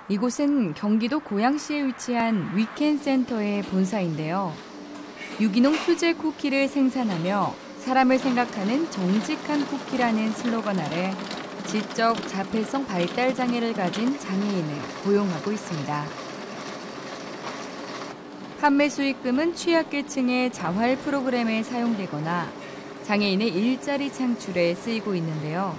이곳은 경기도 고양시에 위치한 위켄센터의 본사인데요. 유기농 수제 쿠키를 생산하며 사람을 생각하는 정직한 쿠키라는 슬로건 아래 지적 자폐성 발달 장애를 가진 장애인을 고용하고 있습니다. 판매 수익금은 취약계층의 자활 프로그램에 사용되거나 장애인의 일자리 창출에 쓰이고 있는데요.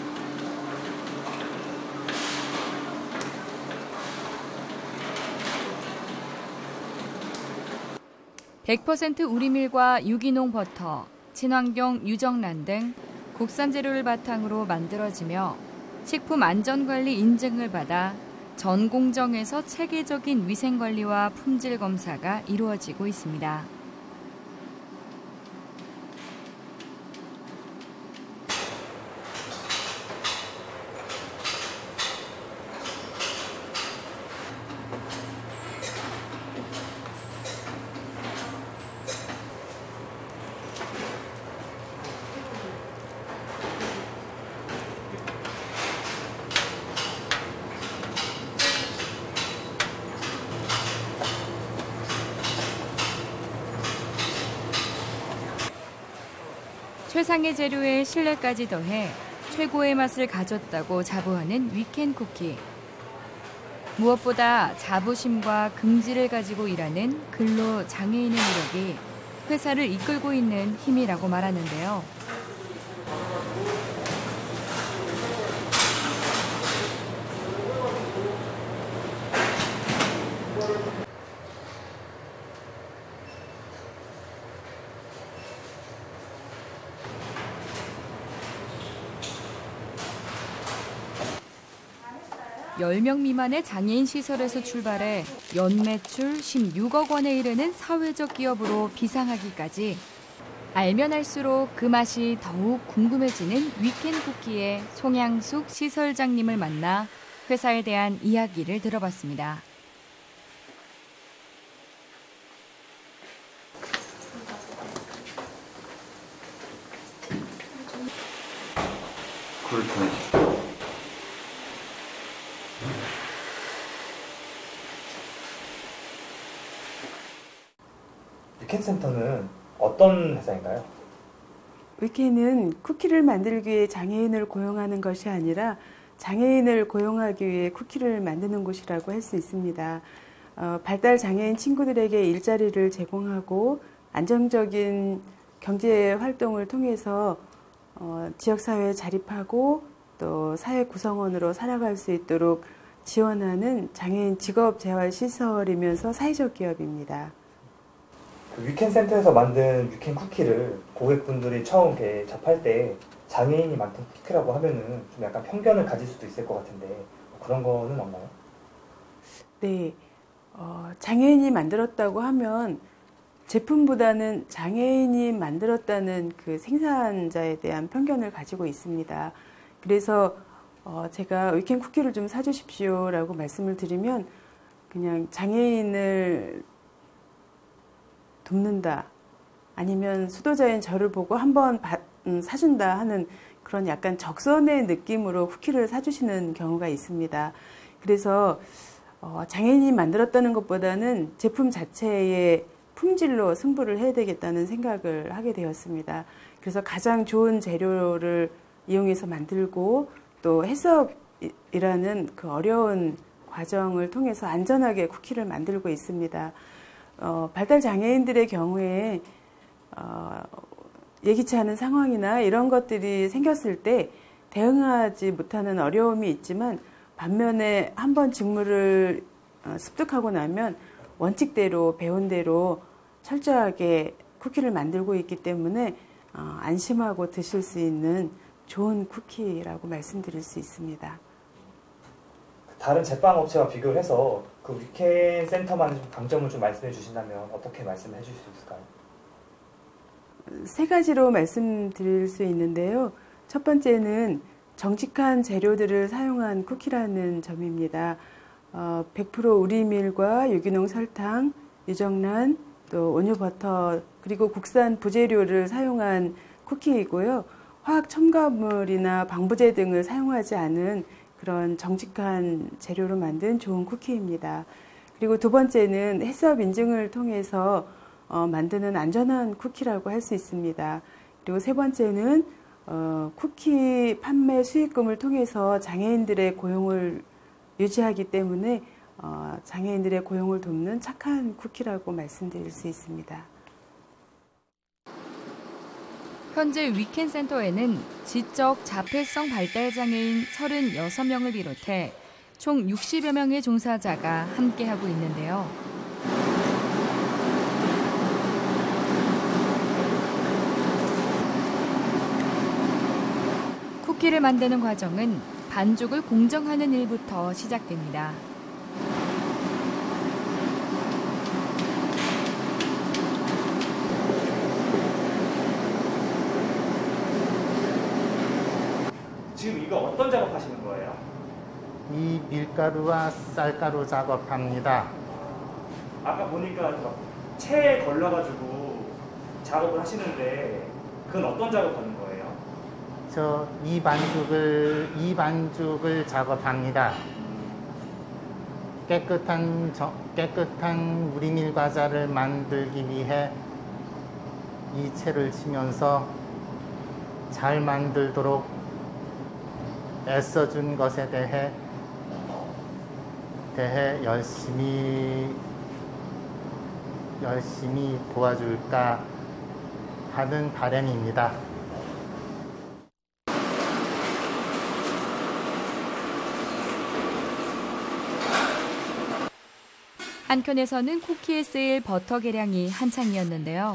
100% 우리밀과 유기농 버터, 친환경 유정란 등 국산 재료를 바탕으로 만들어지며 식품 안전관리 인증을 받아 전 공정에서 체계적인 위생관리와 품질 검사가 이루어지고 있습니다. 최상의 재료에 신뢰까지 더해 최고의 맛을 가졌다고 자부하는 위켄 쿠키. 무엇보다 자부심과 긍지를 가지고 일하는 근로 장애인의 노력이 회사를 이끌고 있는 힘이라고 말하는데요. (10명) 미만의 장애인 시설에서 출발해 연매출 16억 원에 이르는 사회적 기업으로 비상하기까지 알면 알수록 그 맛이 더욱 궁금해지는 위켄 쿠키의 송양숙 시설장님을 만나 회사에 대한 이야기를 들어봤습니다. 그렇죠. 위켄센터는 어떤 회사인가요? 위켄은 쿠키를 만들기 위해 장애인을 고용하는 것이 아니라 장애인을 고용하기 위해 쿠키를 만드는 곳이라고 할 수 있습니다. 발달 장애인 친구들에게 일자리를 제공하고 안정적인 경제 활동을 통해서 지역사회에 자립하고 또 사회 구성원으로 살아갈 수 있도록 지원하는 장애인 직업재활시설이면서 사회적 기업입니다. 그 위켄센터에서 만든 위켄 쿠키를 고객분들이 처음 접할 때 장애인이 만든 쿠키라고 하면은 좀 약간 편견을 가질 수도 있을 것 같은데 그런 거는 없나요? 네, 장애인이 만들었다고 하면 제품보다는 장애인이 만들었다는 그 생산자에 대한 편견을 가지고 있습니다. 그래서 제가 위켄 쿠키를 좀 사주십시오라고 말씀을 드리면 그냥 장애인을 돕는다 아니면 수도자인 저를 보고 한번 사준다 하는 그런 약간 적선의 느낌으로 쿠키를 사주시는 경우가 있습니다. 그래서 장애인이 만들었다는 것보다는 제품 자체의 품질로 승부를 해야 되겠다는 생각을 하게 되었습니다. 그래서 가장 좋은 재료를 이용해서 만들고 또 해썹이라는 그 어려운 과정을 통해서 안전하게 쿠키를 만들고 있습니다. 발달 장애인들의 경우에 예기치 않은 상황이나 이런 것들이 생겼을 때 대응하지 못하는 어려움이 있지만 반면에 한번 직무를 습득하고 나면 원칙대로 배운 대로 철저하게 쿠키를 만들고 있기 때문에 안심하고 드실 수 있는 좋은 쿠키라고 말씀드릴 수 있습니다. 다른 제빵 업체와 비교를 해서 그 위켄센터만의 강점을 좀 말씀해 주신다면 어떻게 말씀해 주실 수 있을까요? 세 가지로 말씀드릴 수 있는데요. 첫 번째는 정직한 재료들을 사용한 쿠키라는 점입니다. 100% 우리밀과 유기농 설탕, 유정란, 또 온유 버터, 그리고 국산 부재료를 사용한 쿠키이고요. 화학 첨가물이나 방부제 등을 사용하지 않은 그런 정직한 재료로 만든 좋은 쿠키입니다. 그리고 두 번째는 해썹 인증을 통해서 만드는 안전한 쿠키라고 할 수 있습니다. 그리고 세 번째는 쿠키 판매 수익금을 통해서 장애인들의 고용을 유지하기 때문에 장애인들의 고용을 돕는 착한 쿠키라고 말씀드릴 수 있습니다. 현재 위켄센터에는 지적 자폐성 발달 장애인 36명을 비롯해 총 60여 명의 종사자가 함께하고 있는데요. 쿠키를 만드는 과정은 반죽을 공정하는 일부터 시작됩니다. 지금 이거 어떤 작업하시는 거예요? 이 밀가루와 쌀가루 작업합니다. 아까 보니까 체에 걸러가지고 작업을 하시는데 그건 어떤 작업하는 거예요? 저 이 반죽을 작업합니다. 깨끗한 우리밀 과자를 만들기 위해 이 채를 치면서 잘 만들도록 애써준 것에 대해 열심히 도와줄까 하는 바람입니다. 한켠에서는 쿠키에 쓰일 버터 계량이 한창이었는데요.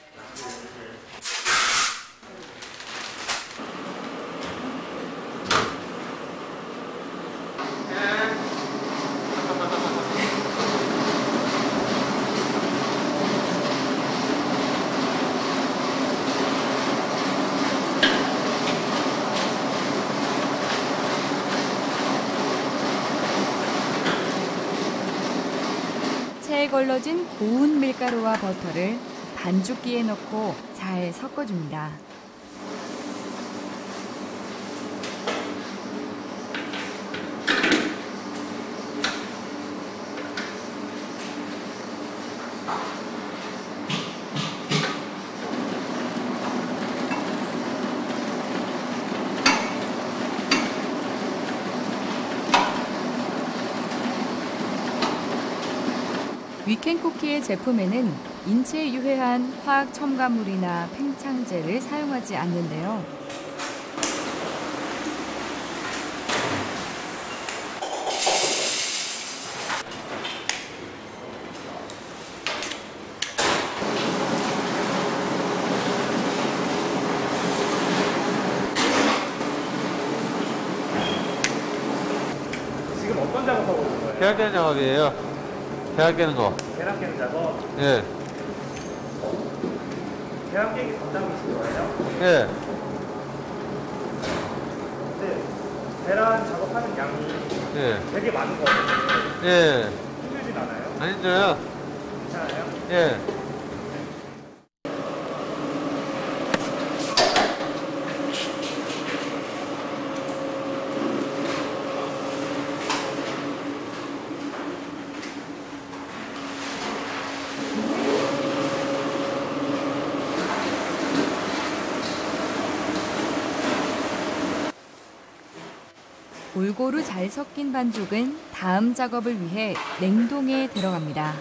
체에 걸러진 고운 밀가루와 버터를 반죽기에 넣고 잘 섞어줍니다. 위켄 쿠키의 제품에는 인체에 유해한 화학 첨가물이나 팽창제를 사용하지 않는데요. 지금 어떤 작업하고 있는 거예요? 계란 깨는 작업이에요. 계란 깨는 거. 계란 깨는 작업? 예. 계란 깨기 담당이신 거예요? 예. 근데 계란 작업하는 양이 예. 되게 많은 거 같은데 예. 힘들진 않아요? 안 힘들어요. 괜찮아요? 예. 골고루 잘 섞인 반죽은 다음 작업을 위해 냉동에 들어갑니다.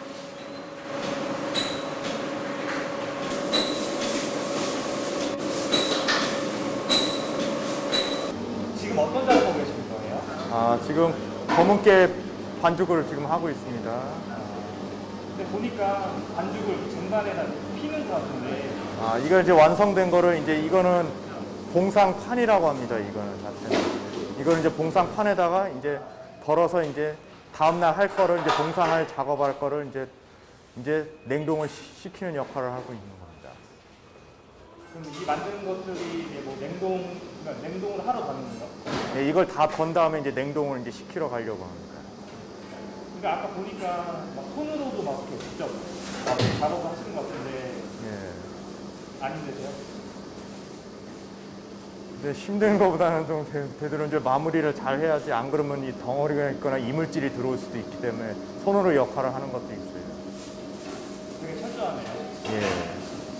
지금 어떤 작업하고 계시는 거예요? 지금 검은깨 반죽을 지금 하고 있습니다. 근데 보니까 반죽을 쟁반에다 피는 것 같은데 이거 이제 완성된 거를 이거는 봉상판이라고 합니다. 이거는 자체는. 이거는 이제 봉상판에다가 이제 덜어서 이제 다음날 할 거를 이제 봉상할 작업할 거를 이제 냉동을 시키는 역할을 하고 있는 겁니다. 그럼 이 만드는 것들이 이제 뭐 그러니까 냉동을 하러 가는 건가요? 네, 이걸 다 건 다음에 이제 냉동을 이제 시키러 가려고 합니다. 그러니까 아까 보니까 막 손으로도 막 이렇게 직접 작업을 하시는 것 같은데 예. 안 힘드세요? 근데 힘든 것보다는 좀 되도록 이제 마무리를 잘 해야지, 안 그러면 이 덩어리가 있거나 이물질이 들어올 수도 있기 때문에 손으로 역할을 하는 것도 있어요. 되게 철저하네요. 예.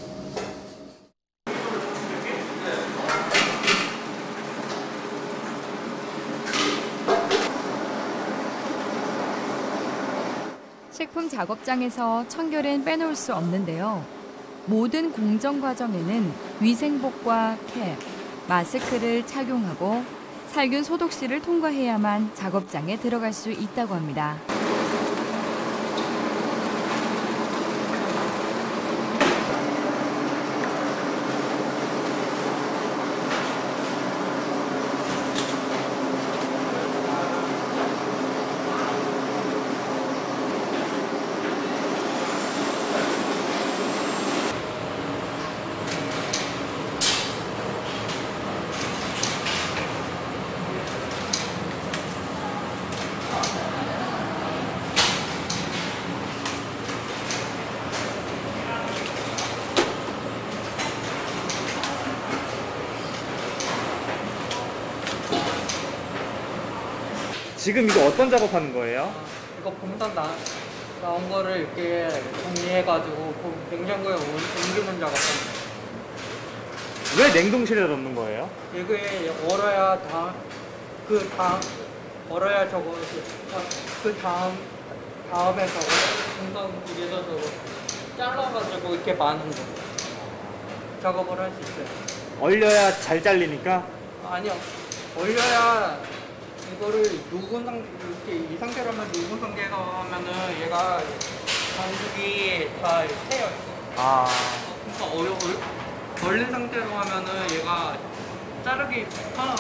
식품 작업장에서 청결은 빼놓을 수 없는데요. 모든 공정 과정에는 위생복과 캡, 마스크를 착용하고 살균 소독실을 통과해야만 작업장에 들어갈 수 있다고 합니다. 지금 이거 어떤 작업하는 거예요? 이거 봉산 나온 거를 이렇게 정리해가지고 냉장고에 옮기는 작업합니다. 왜 냉동실에 넣는 거예요? 이게 얼어야 얼어야 저거 다음에 저거 봉산기에서 저거 잘라가지고 이렇게 마는 거 작업을 할 수 있어요. 얼려야 잘 잘리니까? 아니요, 얼려야 이거를 녹은 이렇게 이 상태로만 녹은 상태에서 하면은 얘가 반죽이 다 새요. 아. 그러니까 얼린 상태로 하면은 얘가 자르기가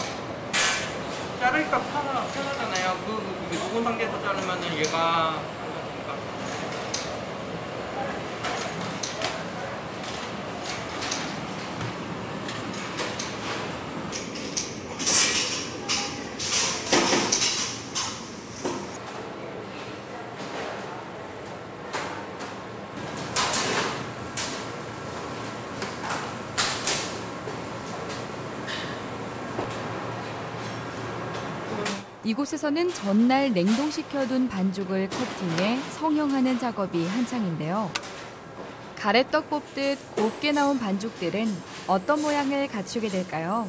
편하잖아요. 이게 녹은 상태에서 자르면은 얘가 이곳에서는 전날 냉동시켜둔 반죽을 커팅해 성형하는 작업이 한창인데요. 가래떡 뽑듯 곱게 나온 반죽들은 어떤 모양을 갖추게 될까요?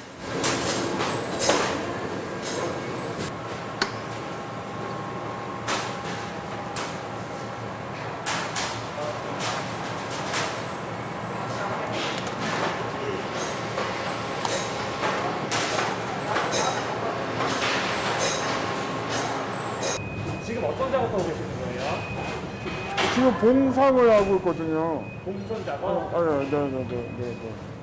지금 어떤 작업하고 계시는 거예요? 지금 봉상을 하고 있거든요. 봉선 작업? 네.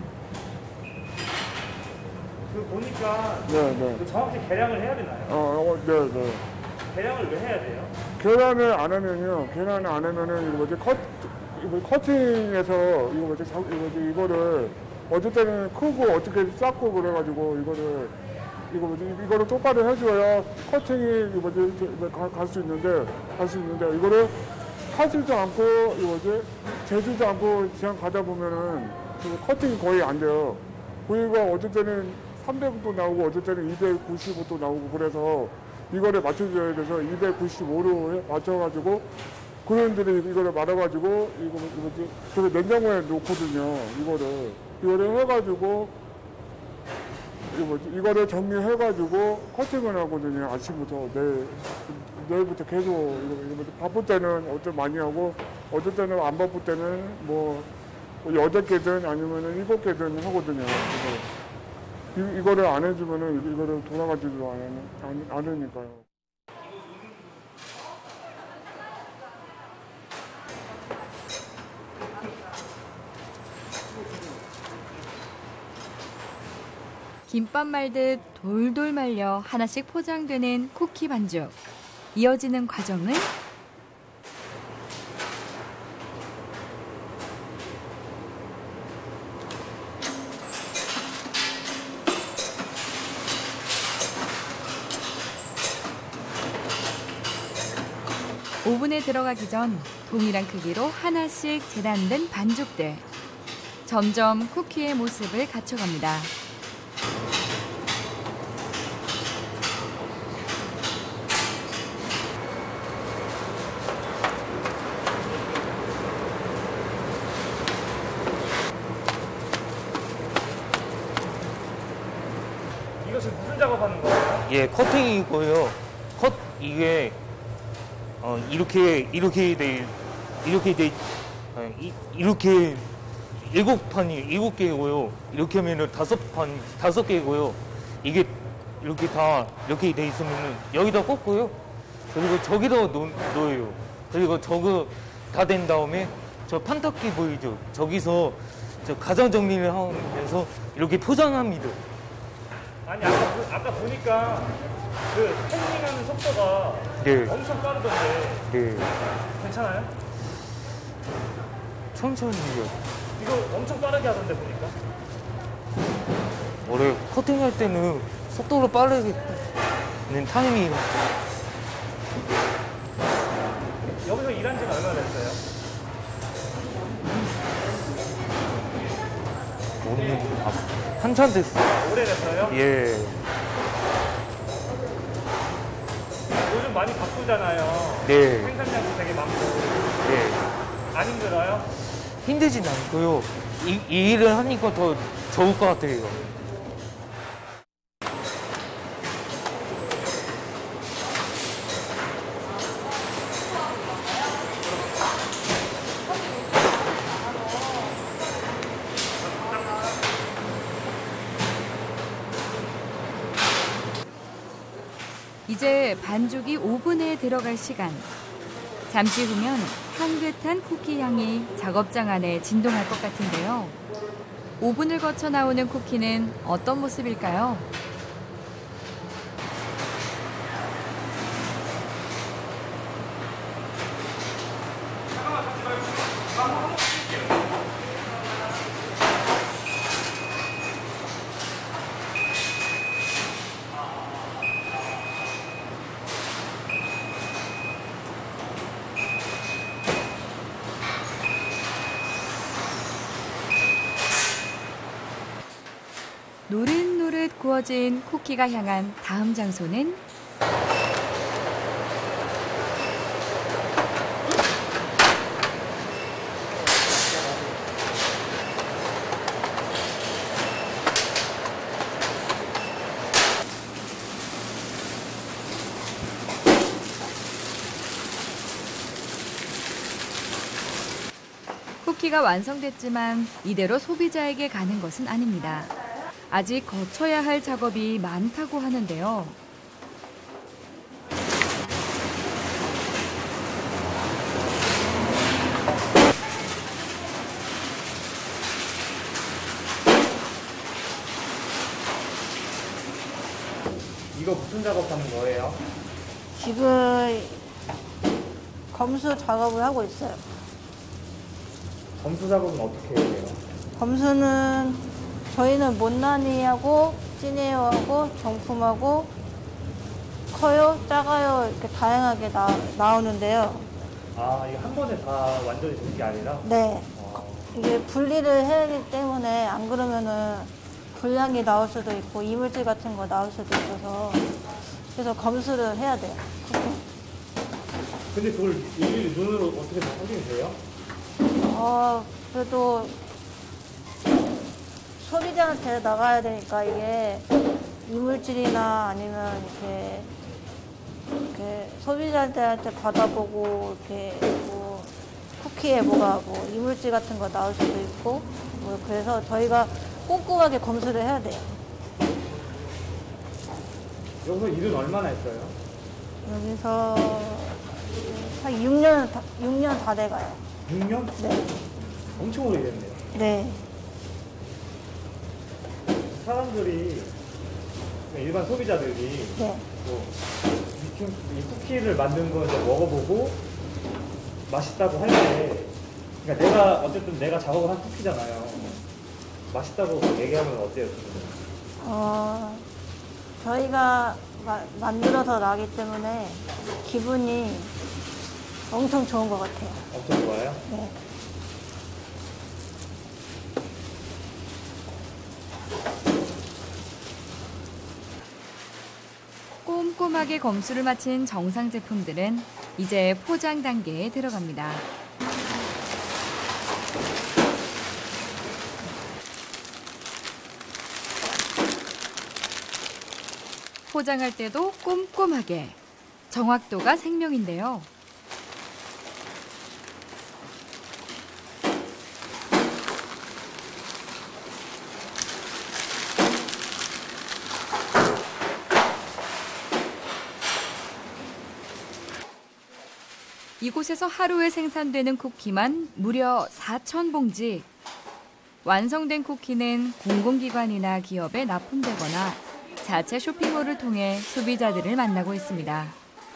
그 보니까 네. 그 정확히 계량을 해야 되나요? 네. 계량을 왜 해야 돼요? 계란을 안 하면은 이거 뭐지 커팅해서 이거를 어쨌든 크고 어떻게 쌓고 그래가지고 이거를 똑바로 해줘야 커팅이 갈 수 있는데 이거를 하지도 않고 재지도 않고 그냥 가다 보면은 커팅이 거의 안 돼요. 부위가 어쩔 때는 300도 나오고 어쩔 때는 295도 나오고 그래서 이거를 맞춰줘야 돼서 295로 맞춰가지고 그런들이 이거를 말아가지고 그래서 냉장고에 놓거든요. 이거를 해가지고 이거를 정리해가지고 커팅을 하거든요. 아침부터 내일부터 계속 바쁠 때는 어쩔 많이 하고 어쩔 때는 안 바쁠 때는 뭐 8개든 아니면은 7개든 하거든요. 그래서 이거를 안 해주면은 이거를 돌아가지도 않으니까요. 김밥 말듯 돌돌 말려 하나씩 포장되는 쿠키 반죽. 이어지는 과정은 오븐에 들어가기 전 동일한 크기로 하나씩 재단된 반죽들. 점점 쿠키의 모습을 갖춰갑니다. 예, 커팅이고요. 이게 이렇게 일곱 판이 7개고요. 이렇게 하면은 5개고요. 이게 이렇게 다 이렇게 돼 있으면은 여기다 꽂고요. 그리고 저기다 넣어요. 그리고 저거 다 된 다음에 저 판탁기 보이죠? 저기서 저 가장 정리를 하면서 이렇게 포장합니다. 아니 아까 보니까 그 패닝하는 속도가 네. 엄청 빠르던데 네. 괜찮아요? 천천히요. 이거 엄청 빠르게 하던데 보니까. 원래 커팅할 때는 속도로 빠르게 는 타임이 여기서 일한 지가 얼마나 됐어요? 모르는 한참 됐어요. 오래됐어요? 예. 요즘 많이 바쁘잖아요. 네. 생산량도 되게 많고. 예. 안 힘들어요? 힘들진 않고요. 이 일을 하니까 더 좋을 것 같아요. 이제 반죽이 오븐에 들어갈 시간. 잠시 후면 향긋한 쿠키 향이 작업장 안에 진동할 것 같은데요. 오븐을 거쳐 나오는 쿠키는 어떤 모습일까요? 노릇노릇 구워진 쿠키가 향한 다음 장소는 쿠키가 완성됐지만 이대로 소비자에게 가는 것은 아닙니다. 아직 거쳐야 할 작업이 많다고 하는데요. 이거 무슨 작업하는 거예요? 지금 검수 작업을 하고 있어요. 검수 작업은 어떻게 해요? 검수는 저희는 못난이하고 찐에어하고 정품하고 커요, 작아요 이렇게 다양하게 나오는데요. 아, 이거 한 번에 다 완전히 되는 게 아니라? 네. 이게 분리를 해야 하기 때문에 안 그러면은 불량이 나올 수도 있고 이물질 같은 거 나올 수도 있어서 그래서 검수를 해야 돼요. 근데 그걸 일일이 눈으로 어떻게 다 확인이 돼요? 그래도 소비자한테 나가야 되니까 이게 이물질이나 아니면 이렇게 소비자한테 받아보고 이렇게 뭐 쿠키에 뭐가 뭐 이물질 같은 거 나올 수도 있고 뭐 그래서 저희가 꼼꼼하게 검수를 해야 돼요. 여기서 일은 얼마나 했어요? 여기서 한 6년 다 돼가요. 6년? 네. 엄청 오래됐네요. 네. 사람들이, 일반 소비자들이 네. 뭐 이 쿠키를 만든 거 이제 먹어보고 맛있다고 할 때, 그러니까 어쨌든 내가 작업을 한 쿠키잖아요. 맛있다고 얘기하면 어때요? 저희가 만들어서 나기 때문에 기분이 엄청 좋은 것 같아요. 엄청 좋아요? 네. 꼼꼼하게 검수를 마친 정상 제품들은 이제 포장 단계에 들어갑니다. 포장할 때도 꼼꼼하게. 정확도가 생명인데요. 이곳에서 하루에 생산되는 쿠키만 무려 4,000봉지. 완성된 쿠키는 공공기관이나 기업에 납품되거나 자체 쇼핑몰을 통해 소비자들을 만나고 있습니다.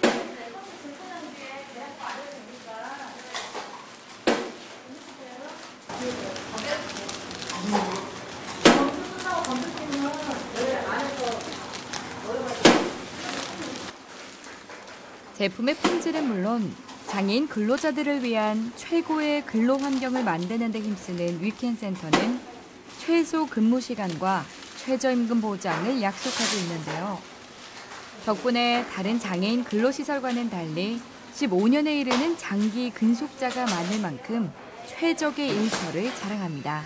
제품의 품질은 물론 장애인 근로자들을 위한 최고의 근로 환경을 만드는 데 힘쓰는 위켄센터는 최소 근무 시간과 최저임금 보장을 약속하고 있는데요. 덕분에 다른 장애인 근로시설과는 달리 15년에 이르는 장기 근속자가 많을 만큼 최적의 일터를 자랑합니다.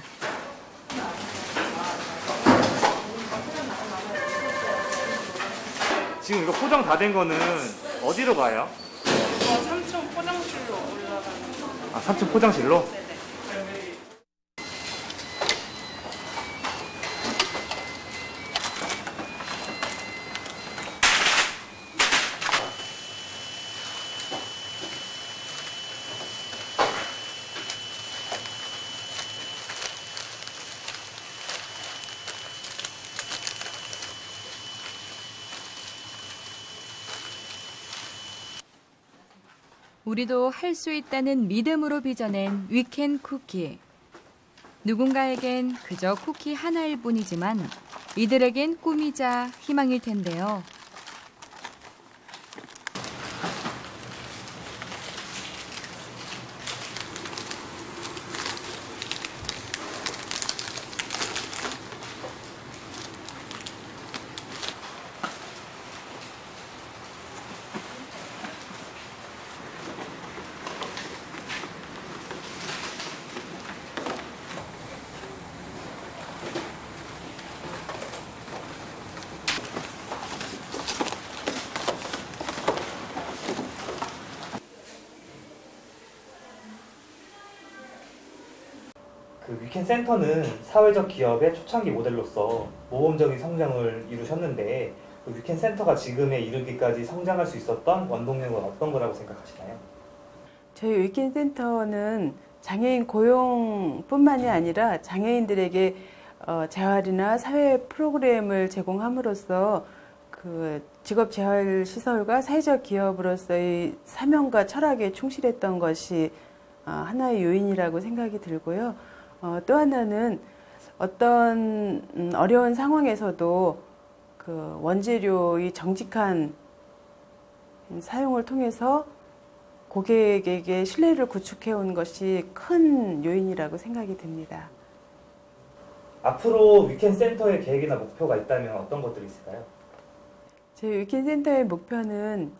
지금 이거 포장 다 된 거는 어디로 가요? 3층 포장실로 올라가는 거. 3층 포장실로? 네네. 우리도 할 수 있다는 믿음으로 빚어낸 위켄 쿠키. 누군가에겐 그저 쿠키 하나일 뿐이지만 이들에겐 꿈이자 희망일 텐데요. 그 위켄센터는 사회적 기업의 초창기 모델로서 모범적인 성장을 이루셨는데 그 위켄센터가 지금에 이르기까지 성장할 수 있었던 원동력은 어떤 거라고 생각하시나요? 저희 위켄센터는 장애인 고용뿐만이 아니라 장애인들에게 재활이나 사회 프로그램을 제공함으로써 그 직업 재활 시설과 사회적 기업으로서의 사명과 철학에 충실했던 것이 하나의 요인이라고 생각이 들고요. 또 하나는 어떤 어려운 상황에서도 그 원재료의 정직한 사용을 통해서 고객에게 신뢰를 구축해온 것이 큰 요인이라고 생각이 듭니다. 앞으로 위켄센터의 계획이나 목표가 있다면 어떤 것들이 있을까요? 저희 위켄센터의 목표는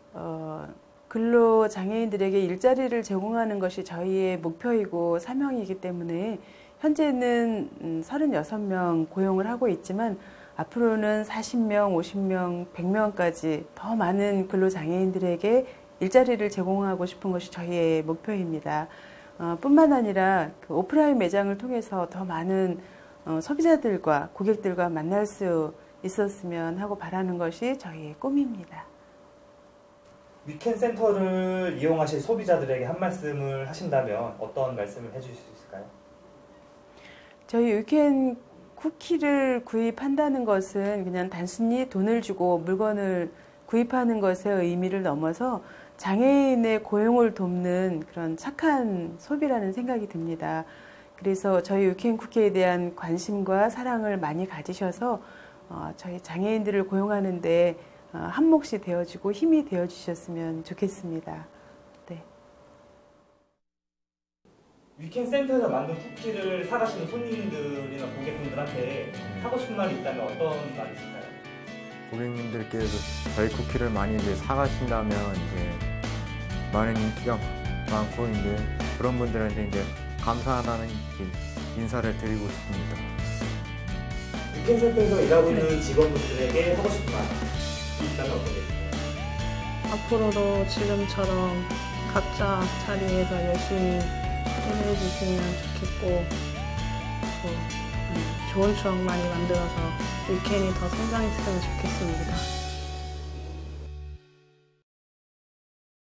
근로장애인들에게 일자리를 제공하는 것이 저희의 목표이고 사명이기 때문에 현재는 36명 고용을 하고 있지만 앞으로는 40명, 50명, 100명까지 더 많은 근로장애인들에게 일자리를 제공하고 싶은 것이 저희의 목표입니다. 뿐만 아니라 그 오프라인 매장을 통해서 더 많은 소비자들과 고객들과 만날 수 있었으면 하고 바라는 것이 저희의 꿈입니다. 위켄센터를 이용하실 소비자들에게 한 말씀을 하신다면 어떤 말씀을 해주실 수 있을까요? 저희 위켄 쿠키를 구입한다는 것은 그냥 단순히 돈을 주고 물건을 구입하는 것의 의미를 넘어서 장애인의 고용을 돕는 그런 착한 소비라는 생각이 듭니다. 그래서 저희 위켄 쿠키에 대한 관심과 사랑을 많이 가지셔서 저희 장애인들을 고용하는 데 한 몫이 되어주고 힘이 되어주셨으면 좋겠습니다. 네. 위켄센터에서 만든 쿠키를 사가시는 손님들이나 고객분들한테 하고 싶은 말이 있다면 어떤 말이 있을까요? 고객님들께서 저희 쿠키를 많이 이제 사가신다면 이제 많은 인기가 많고 이제 그런 분들한테 이제 감사하다는 인사를 드리고 싶습니다. 위켄센터에서 일하고 있는 직원분들에게 하고 싶은 말 있다면 어떤 게 있을까요? 앞으로도 지금처럼 각자 자리에서 열심히 일해 주시면 좋겠고 또 좋은 추억 많이 만들어서 위켄이 더 성장했으면 좋겠습니다.